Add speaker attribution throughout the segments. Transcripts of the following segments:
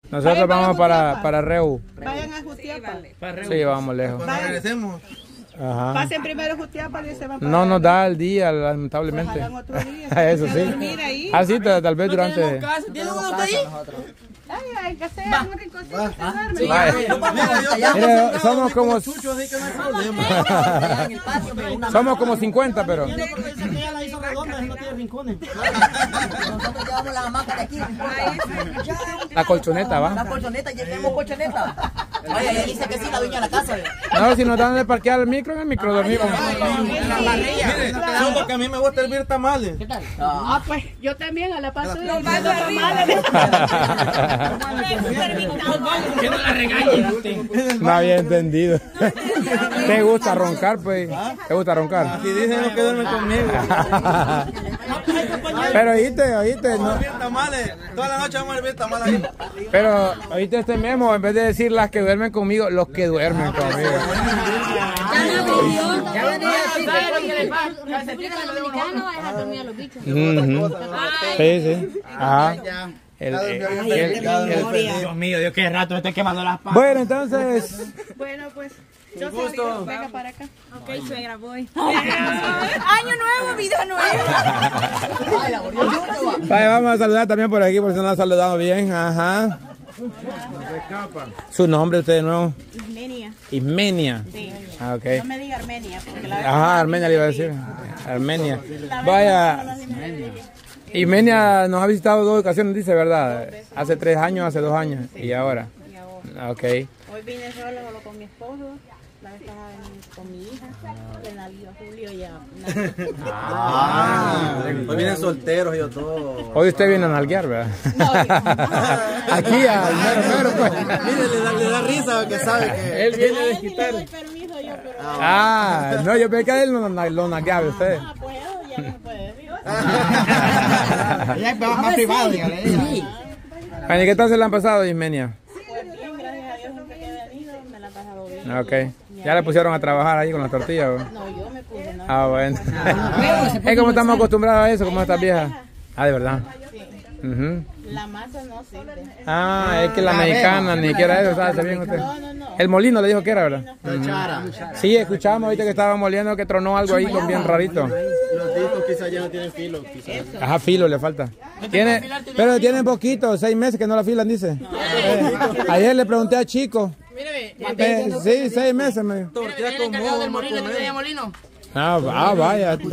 Speaker 1: Nosotros vamos para Reu.
Speaker 2: Vayan a Jutiapa.
Speaker 1: Sí, vamos lejos.
Speaker 3: Cuando regresemos.
Speaker 1: Ajá.
Speaker 2: Pasen primero a Jutiapa y se van para
Speaker 1: No nos da el día, lamentablemente.
Speaker 2: Pues hagan otro día.
Speaker 1: Eso sí. Así tal vez durante...
Speaker 2: ¿Tienen uno ahí? Ay, que sea un ricocito.
Speaker 1: Mire, somos como... Somos como 50, pero... La colchoneta, ¿va?
Speaker 4: La colchoneta, ya tenemos colchoneta. Oye, ella dice que sí, la dueña de la casa.
Speaker 1: No, si nos dan de parquear el micro, en el micro dormimos.
Speaker 3: Mire, solo que a mí me gusta hervir tamales.
Speaker 4: ¿Qué tal?
Speaker 2: Ah, pues yo también a la paso de los tamales.
Speaker 5: Que no la regañen.
Speaker 1: No había entendido. ¿Te gusta roncar, pues? ¿Te gusta roncar?
Speaker 3: Así dicen los que duermen conmigo.
Speaker 1: Pero oíste, no.
Speaker 3: Hervir tamales. Toda la noche vamos a hervir tamales.
Speaker 1: Pero oíste este memo, en vez de decir las que duermen conmigo, los que duermen conmigo. Sí, sí. Ajá.
Speaker 5: Dios mío, Dios, qué rato estoy quemando las patas.
Speaker 1: Bueno, entonces...
Speaker 2: Bueno, pues... Yo
Speaker 3: gusto.
Speaker 2: Venga para acá.
Speaker 6: Ok, suegra, voy. Año nuevo, vida nueva.
Speaker 1: Vale, vamos a saludar también por aquí, por si no la saludamos bien. Ajá. ¿Su nombre usted de nuevo?
Speaker 2: Ismenia.
Speaker 1: Ismenia.
Speaker 2: Sí.
Speaker 1: Ah, ok.
Speaker 2: No me diga Armenia. Porque la
Speaker 1: Ajá, Armenia le iba a decir. Armenia. Vaya. Ismenia nos ha visitado 2 ocasiones, dice, ¿verdad? Hace 3 años, hace 2 años. Y ahora. Ok.
Speaker 2: Hoy vine solo con mi esposo. La vez pasada vine con mi hija. Que nació Julio ya.
Speaker 3: Hoy vienen solteros y yo todo.
Speaker 1: Hoy usted viene a nalguear, ¿verdad? Aquí al mero, pues.
Speaker 3: Mire, le da risa porque sabe que
Speaker 1: Él viene a desquitar.
Speaker 2: Permiso yo, pero...
Speaker 1: Ah, no, yo pensé que a él lo nalgueaba usted.
Speaker 2: Ah, pues ya no puede decir.
Speaker 5: Ya es más privado, dígale.
Speaker 1: Bueno, ¿y qué tal se le han pasado, Ismenia?
Speaker 2: Pues bien, gracias a Dios, siempre que he venido me la he pasado bien.
Speaker 1: Ok. ¿Ya le pusieron a trabajar ahí con las tortillas? ¿O?
Speaker 2: No, yo me puse, ¿no?
Speaker 1: Ah, bueno. Es como estamos acostumbrados a eso, como estas viejas. Ah, de verdad. Ujú.
Speaker 2: La masa no sirve.
Speaker 1: Ah, es que la mexicana ni siquiera eso, ¿sabe bien usted?
Speaker 2: No.
Speaker 1: El molino le dijo que era, ¿verdad? Sí, escuchamos ahorita que estaba moliendo que tronó algo ahí con bien rarito.
Speaker 3: los discos quizás ya no tienen filo.
Speaker 1: Ajá, filo le falta. Pero tienen poquito, 6 meses que no la filan, dice. Ayer le pregunté a Chico. Sí, 6 meses me dijo.
Speaker 4: ¿Tiene el encargado del molino? ¿Tiene molino?
Speaker 1: Ah, vaya.
Speaker 5: Yo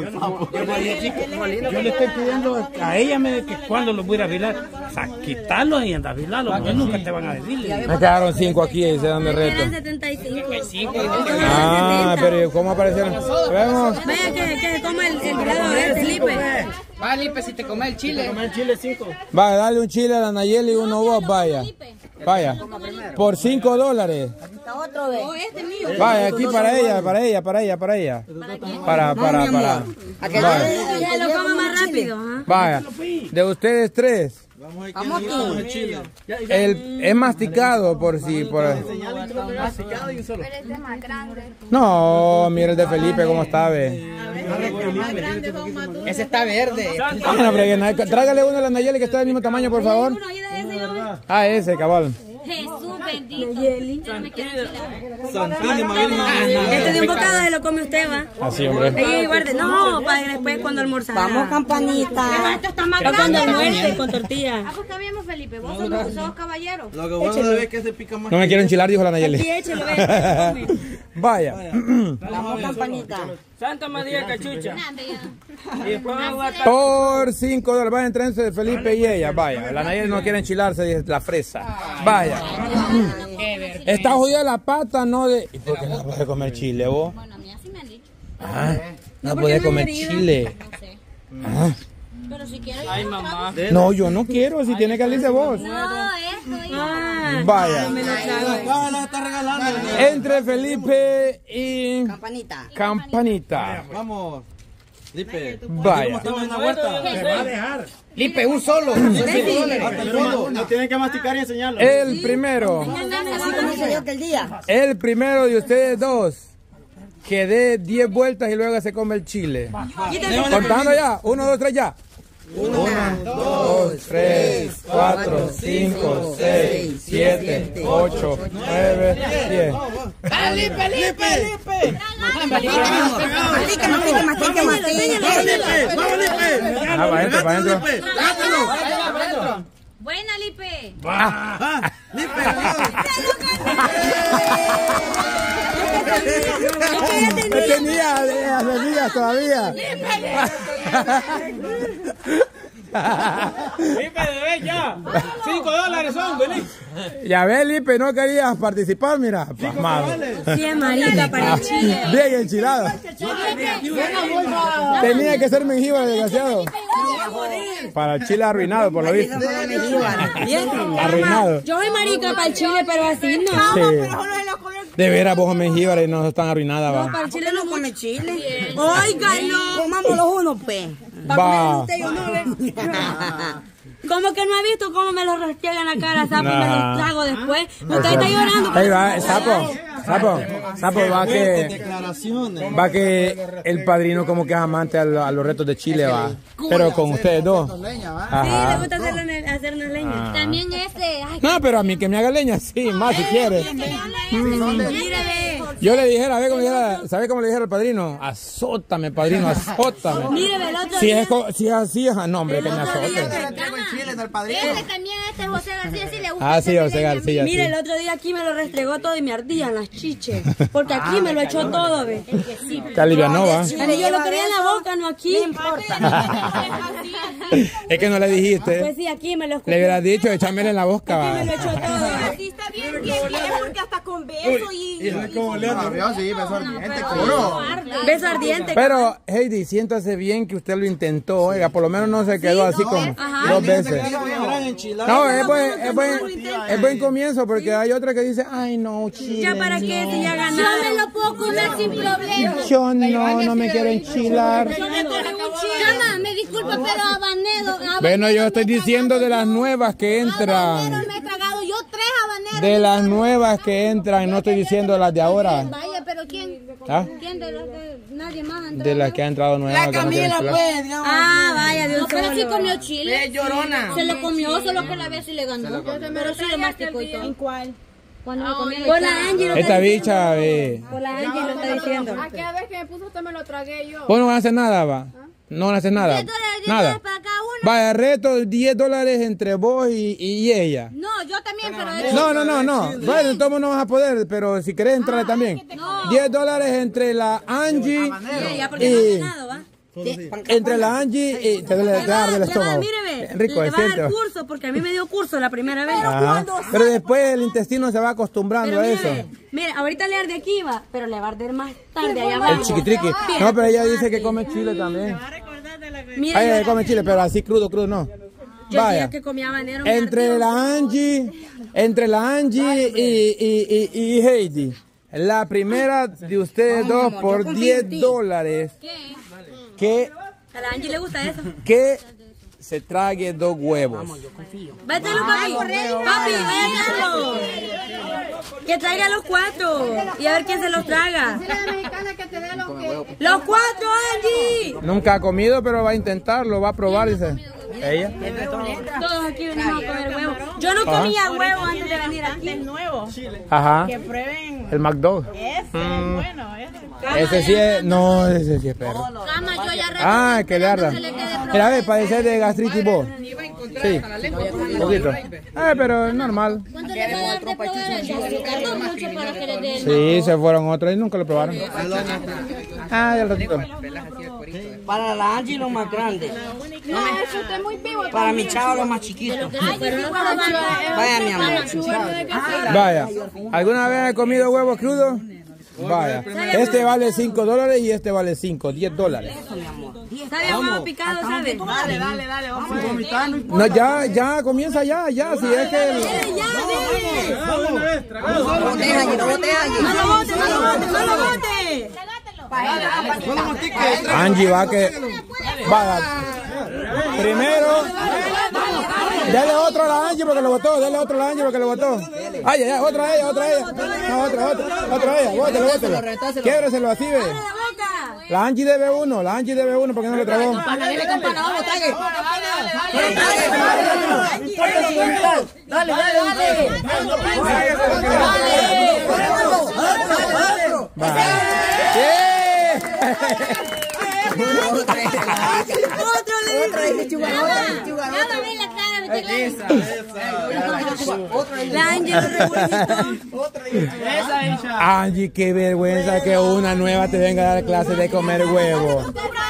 Speaker 5: le estoy pidiendo a ella que cuando los voy a afilar, o sea, quitarlos y andar a afilarlos, porque nunca te van a decirle.
Speaker 1: Me quedaron 5 aquí y se dan de reto.
Speaker 6: 75.
Speaker 1: Ah, pero ¿cómo aparecieron? Vemos.
Speaker 6: Vaya que se coma el grado de Felipe.
Speaker 4: Va, Lipe, si te comes el chile.
Speaker 1: Vaya, dale un chile a la Nayeli y uno vos, vaya. Vaya. Por $5.
Speaker 6: Otro de. Oh, este mío.
Speaker 1: Vaya, aquí para ella. Para. Vaya.
Speaker 6: Que lo coma más rápido.
Speaker 1: Vaya. De ustedes 3.
Speaker 4: Vamos con chile.
Speaker 1: Es masticado por si.
Speaker 4: Masticado y un solo.
Speaker 6: Pero este es más grande.
Speaker 1: No, mira el de Felipe cómo está, ve.
Speaker 4: Ese está verde.
Speaker 1: Bueno, pero tráigale uno a la Nayeli que está del mismo tamaño, por favor. Ah, ese, cabal.
Speaker 6: Jesús bendito.
Speaker 3: Santísima Virgen.
Speaker 6: Este de un bocado se lo come usted, va.
Speaker 1: Así, hombre.
Speaker 6: Ahí guarde. No, para después cuando almorzar.
Speaker 4: Vamos, campanita.
Speaker 6: Esto está más grande. Cuando almuerce con tortilla.
Speaker 7: Ah, pues está bien, Felipe. Vos sos caballero.
Speaker 3: Lo que bueno es que se pica más.
Speaker 1: No me quiero enchilar, dijo la
Speaker 6: Aquí
Speaker 1: Nayeli.
Speaker 6: échelo, ve.
Speaker 1: Vaya.
Speaker 4: Vamos, campanita.
Speaker 5: Santa María Cachucha. Y después vamos a
Speaker 1: Por $5. Vaya, entre Felipe y ella. Vaya. La Nayeli no quiere enchilarse, dice la fresa. Vaya. Está jodida la pata, no de. ¿Y por qué no puede comer chile, vos?
Speaker 7: Bueno, a mí así me han dicho.
Speaker 1: Ah, no puede comer chile.
Speaker 7: No sé.
Speaker 1: Ah.
Speaker 7: Pero si quieres.
Speaker 5: Ay, mamá.
Speaker 1: No, yo no quiero, si tiene que salirse vos.
Speaker 7: No, esto ya.
Speaker 1: Vaya.
Speaker 3: La está regalando.
Speaker 1: Entre Felipe y
Speaker 4: Campanita.
Speaker 1: Campanita.
Speaker 3: Vamos. Lipe.
Speaker 1: Vaya.
Speaker 3: Estamos en una vuelta.
Speaker 5: Se va a dejar.
Speaker 4: Lipe, un solo.
Speaker 3: No tienen que masticar y enseñarlo.
Speaker 1: El primero.
Speaker 4: Así como se dio que el día.
Speaker 1: El primero de ustedes 2. Que dé 10 vueltas y luego se come el chile. Contando ya. 1, 2, 3, ya. 1, 2, 3, 4, 5, 6, 7, 8, 9, 10. Para adentro.
Speaker 7: Buena, Lipe.
Speaker 1: No tenía las bebidas todavía.
Speaker 5: Lipe, bebé, ya. $5 son, vení.
Speaker 1: Ya ves, Lipe, no querías participar, mira. Pasmado.
Speaker 6: Sí, es marica para el chile.
Speaker 1: Bien enchilado. Tenía que ser menjibre, desgraciado. Para el chile arruinado, por lo visto. Arruinado.
Speaker 6: Yo soy marica para el chile, pero así no.
Speaker 1: Sí. De veras, vos menjibre no están arruinadas,
Speaker 6: No,
Speaker 1: va.
Speaker 6: para el chile no come chile. Óigalo. Comámoslo uno, pues.
Speaker 1: Va.
Speaker 6: ¿Cómo que no ha visto cómo me lo restiegan la cara, sapo, y me
Speaker 1: Nah.
Speaker 6: los trago después? Usted está llorando.
Speaker 1: Ahí va, sapo, va que el padrino como que es amante a los retos de Chile, va. Pero con ustedes dos.
Speaker 6: Sí, le
Speaker 1: Ajá.
Speaker 6: gusta hacer una leña.
Speaker 7: También ese. Ay,
Speaker 1: No, pero a mí que me haga leña, sí, más si quiere.
Speaker 6: Míreme.
Speaker 1: Yo le dijera, ¿sabe cómo le dijera al padrino? Azótame, padrino, azótame.
Speaker 6: Míreme, el otro
Speaker 1: Si
Speaker 6: día.
Speaker 1: es así, no, hombre, que me azote.
Speaker 3: Chile del padrino.
Speaker 7: ese también, este José García, sí le gusta.
Speaker 1: Ah, sí, José García,
Speaker 6: Mire,
Speaker 1: sí.
Speaker 6: el otro día aquí me lo restregó todo y me ardían las chiches. Porque aquí me lo echó todo, ve.
Speaker 1: Te alivianó, va.
Speaker 6: Pero yo lo quería en la boca, no aquí.
Speaker 1: Es que no le dijiste.
Speaker 6: Pues sí, aquí me lo
Speaker 1: Le
Speaker 6: escupí.
Speaker 1: hubieras dicho, échamelo en la boca, va.
Speaker 6: Me lo echó todo.
Speaker 7: Sí, está bien, porque hasta con beso y
Speaker 3: Sí, beso ardiente, curo.
Speaker 6: Beso ardiente.
Speaker 1: Pero, Heidi, siéntase bien que usted lo intentó, oiga, por lo menos no se quedó así como 2 veces. No, es buen comienzo porque hay otra que dice, ay no, Chile.
Speaker 6: ¿Ya para qué? Si ya
Speaker 7: yo
Speaker 6: ganaron.
Speaker 7: me lo puedo comer sin problema.
Speaker 1: Yo no me quiero enchilar.
Speaker 7: Chama, me disculpa, pero habanero.
Speaker 1: Bueno, yo estoy diciendo de las nuevas que
Speaker 7: Habanero
Speaker 1: entran.
Speaker 7: me he tragado yo 3 habaneros.
Speaker 1: De las nuevas que entran, no estoy diciendo las de ahora.
Speaker 7: Vaya, pero ¿quién?
Speaker 1: ¿Ah?
Speaker 7: ¿Quién de los de nadie más? entró?
Speaker 1: De las que han entrado nuevas. que no quieren enchilar.
Speaker 6: Ah, vaya, de
Speaker 7: No,
Speaker 6: un
Speaker 7: pero sí
Speaker 6: solo.
Speaker 7: comió chile. Se lo comió, solo que la vez sí le ganó. Pero sí lo masticó y todo. ¿En cuál? Cuando me comí
Speaker 6: Por la Angie lo está
Speaker 1: Esta
Speaker 6: diciendo.
Speaker 1: bicha, ve.
Speaker 6: Por la Angie lo está diciendo.
Speaker 2: Aquella vez que me puso usted me lo tragué yo.
Speaker 1: Vos no van a hacer nada, va. No van a hacer nada.
Speaker 7: 10 dólares
Speaker 1: Nada.
Speaker 7: para cada uno.
Speaker 1: Vaya, reto $10 entre vos y ella.
Speaker 7: No, yo también, pero eso.
Speaker 1: No. Bueno, entonces no vas a poder, pero si querés entrarle también. $10 entre la Angie
Speaker 6: Ya, porque no
Speaker 1: y...
Speaker 6: hace nada, ¿va?
Speaker 1: Entre la Angie y... Te duele del estómago.
Speaker 6: Míreme,
Speaker 1: Rico,
Speaker 6: le
Speaker 1: es
Speaker 6: va a dar
Speaker 1: cierto.
Speaker 6: curso, porque a mí me dio curso la primera vez.
Speaker 1: Ajá. Pero después el intestino se va acostumbrando
Speaker 6: Pero
Speaker 1: a eso.
Speaker 6: mire, ahorita le arde aquí, va, pero le va a arder más tarde allá abajo.
Speaker 1: El chiquitriqui. No, pero ella dice que come chile también.
Speaker 6: Mire,
Speaker 1: Ay, ella
Speaker 6: yo,
Speaker 1: come chile, pero así crudo no.
Speaker 6: yo
Speaker 1: Vaya.
Speaker 6: decía que comía habanero. me
Speaker 1: Entre
Speaker 6: ardió.
Speaker 1: la Angie y Heidi. La primera de ustedes dos por $10. Que
Speaker 6: A la Angie le gusta eso.
Speaker 1: se trague 2 huevos.
Speaker 6: Vételo, papi. Papi, vételo. Que traiga los 4 y a ver quién se los traga.
Speaker 2: Dile a la mexicana que te dé los que...
Speaker 6: ¡Los 4, Angie!
Speaker 1: Nunca ha comido, pero va a intentarlo, va a probar, dice. ¿Ella?
Speaker 6: Todos aquí venimos a comer huevo. Yo no comía huevo antes de venir aquí.
Speaker 1: Ajá.
Speaker 2: Que prueben.
Speaker 1: El McDog.
Speaker 2: Ese es bueno,
Speaker 1: Ese sí es... No, ese sí es perro.
Speaker 7: Cama, yo ya
Speaker 1: Ah, que le arda. Mira, a ver, padece de gastritis vos. Sí, un poquito. Pero es normal.
Speaker 7: ¿Cuánto le va a dar de probar eso? Tardó mucho para que le den.
Speaker 1: Sí, se fueron otros y nunca lo probaron. Ah, ya al ratito.
Speaker 4: Para la Angie lo más grande.
Speaker 2: No, eso usted es muy vivo.
Speaker 4: Para mi chavo lo más chiquito. Vaya, mi amor.
Speaker 1: Vaya, ¿alguna vez he comido huevos crudos? Vaya, este vale $5 y este vale $10.
Speaker 6: ¿Sabe huevo picado, sabe?
Speaker 2: Dale, vamos.
Speaker 1: No, ya, comienza ya, si es que...
Speaker 6: ¡No lo bote!
Speaker 1: Angie va que... Vaya, primero... Dale otro a la Angie porque lo botó, dale otro a la Angie porque lo botó. Ay, ya, otra a ella. No, otra a ella, bótelo. Québreselo así, ve. La Angie debe uno porque no lo tragó.
Speaker 4: Dale.
Speaker 1: Angie, qué vergüenza que una nueva te venga a dar clases de comer huevo.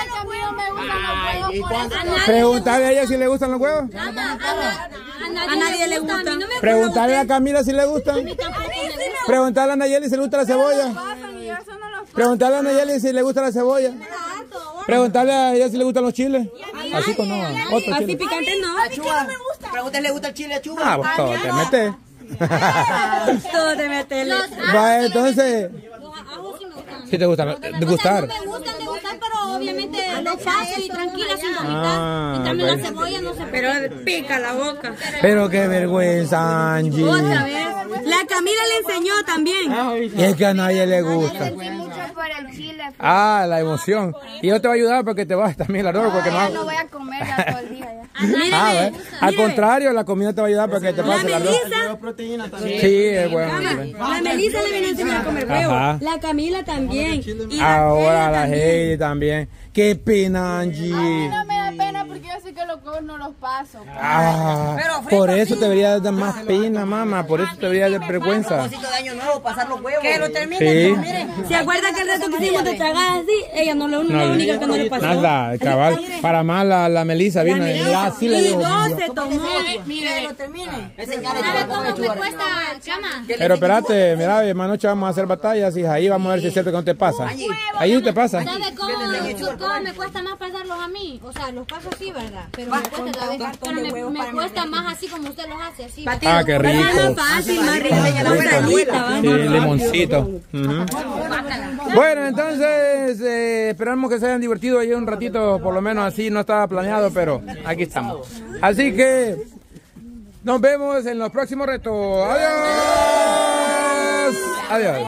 Speaker 1: Preguntarle a ella si le gustan los huevos.
Speaker 6: A nadie le gusta.
Speaker 1: Preguntarle a Camila si le gustan. Preguntarle a Nayeli si le gusta la cebolla. Preguntarle a Nayeli si le gusta la cebolla. Preguntarle a ella si le gustan los chiles. Así con no. Otro
Speaker 6: Así
Speaker 1: chile.
Speaker 6: picante no.
Speaker 4: Pregúntale, ¿le gusta el chile a Chuba?
Speaker 1: Ah, pues todo te metes.
Speaker 6: Todo te metes.
Speaker 1: Va, entonces.
Speaker 7: Los ajos sí me gustan.
Speaker 1: Si te gustan, de gustar.
Speaker 7: No me gustan de gustar, pero obviamente los paso y tranquila sin vomitar.
Speaker 1: Ah,
Speaker 7: En cambio
Speaker 1: bueno.
Speaker 7: la cebolla no se
Speaker 6: Pero pica la boca.
Speaker 1: Pero qué vergüenza, Angie.
Speaker 6: Otra vez. La Camila le enseñó también.
Speaker 1: Y es que a nadie le gusta.
Speaker 8: Por el chile.
Speaker 1: Ah, la emoción. Y yo te voy a ayudar porque te vas también la ropa porque no.
Speaker 8: No voy a comer ya todo el día ya.
Speaker 1: Ah, ¿ves? Al contrario, la comida te va a ayudar para que te
Speaker 6: La
Speaker 1: pase la ropa.
Speaker 6: Melissa.
Speaker 1: Sí, es bueno.
Speaker 6: La Melissa le viene a enseñar a comer huevo.
Speaker 1: Ajá.
Speaker 6: La Camila también. Y
Speaker 1: Ahora la
Speaker 6: también.
Speaker 1: Heidi también. Qué pena, Angie.
Speaker 8: No me da pena porque yo sé que los huevos no los paso.
Speaker 1: Ah, por eso te debería dar más pena, mamá. Por eso te debería dar vergüenza.
Speaker 4: Propósito de año nuevo, pasar los huevos.
Speaker 6: Que lo terminen.
Speaker 1: Sí.
Speaker 6: Miren, ¿se acuerda que el reto que hicimos de tragar así? Ella no lo la única que no le pasó.
Speaker 1: Nada, cabal. Para más la Melissa vino y ya sí le
Speaker 6: Y
Speaker 1: digo.
Speaker 6: 12 tomó.
Speaker 4: Que lo terminen. Ese cara
Speaker 7: ¿Sabes
Speaker 4: de
Speaker 7: cómo me
Speaker 4: Chuba.
Speaker 7: cuesta, Chama?
Speaker 1: Pero espérate, mira, esta noche vamos a hacer batallas y ahí vamos a ver si es cierto que no te pasa. Ahí te pasa.
Speaker 7: ¿Sabes cómo me cuesta más pasarlos a mí? O sea, los paso así, ¿verdad? Pero me cuesta, pero me cuesta más así como usted los hace, así.
Speaker 1: Ah, qué rico.
Speaker 6: Más fácil, más rico. Con salita, ¿va?
Speaker 1: Sí, limoncito. Ujú. Bueno, entonces esperamos que se hayan divertido ahí un ratito, por lo menos así no estaba planeado, pero aquí estamos. Así que nos vemos en los próximos retos. Adiós. Adiós.